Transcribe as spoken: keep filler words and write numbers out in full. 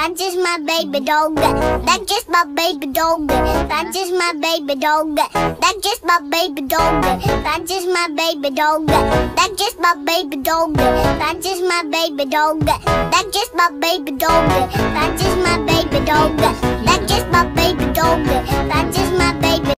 That's just my baby dog. That's just my baby dog. That's just my baby dog. That's just my baby dog. That's just my baby dog. That's just my baby dog. That's just my baby dog. That's just my baby dog. That's just my baby dog.